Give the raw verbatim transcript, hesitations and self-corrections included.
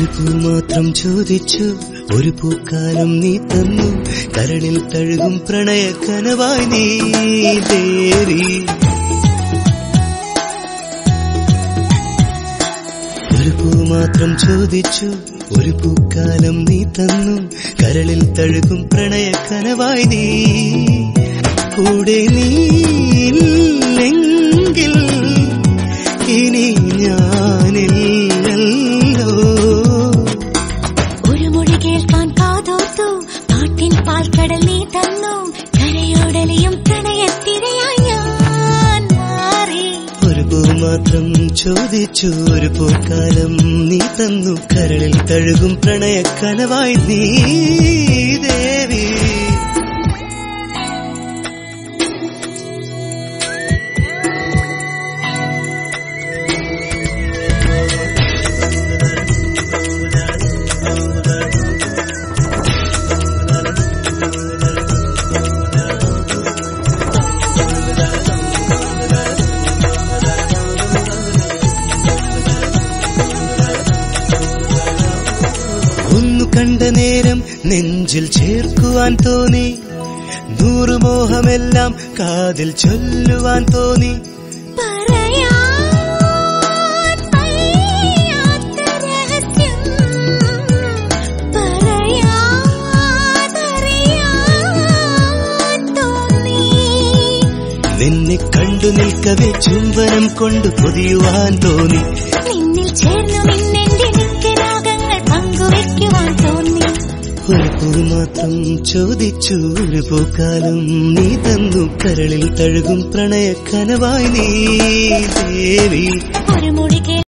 ഒരു പൂ മാത്രം ചോദിച്ചു, ഒരു പൂക്കാലം നീ തന്നു, കരളിൽ തഴുകും പ്രണയ കനവായി നീ ദേവി. ഒരു പൂ മാത്രം ചോദിച്ചു, ഒരു പൂക്കാലം നീ തന്നു, കരളിൽ തഴുകും പ്രണയ കനവായി നീ. കൂടെ നീല്ലെങ്കിൽ ഇനി ഞാനില്ലല്ലോ. ഒരു മൊഴി കേൾക്കാൻ കാതോർത്തു, പാട്ടിൻ പാൽക്കടൽ നീ തന്നു, കരയോടലിയും പ്രണയത്തിരയായി ഞാൻ മാറി. ഒരു പൂ മാത്രം ചോദിച്ചു, ഒരു പൂക്കാലം നീ തന്നു, കരളിൽ തഴുകും പ്രണയ കനവായി നീ ദേവി. കണ്ട നേരം നെഞ്ചിൽ ചേർക്കുവാൻ തോന്നി, നൂറു മോഹമെല്ലാം കാതിൽ ചൊല്ലുവാൻ തോന്നി. നിന്നെ കണ്ടു നിൽക്കവേ ചുംബനം കൊണ്ട് പൊതിയുവാൻ തോന്നി. നിന്നിൽ ചേർന്നു നിന്നെന്റെ നിത്യരാഗങ്ങൾ പങ്കുവയ്ക്കുവാൻ തോന്നി. ഒരു പൂ മാത്രം ചോദിച്ചു, ഒരു പൂക്കാലം നീ തന്നു, കരളിൽ തഴുകും പ്രണയ കനവായി നീ ദേവി. ഒരു മുടി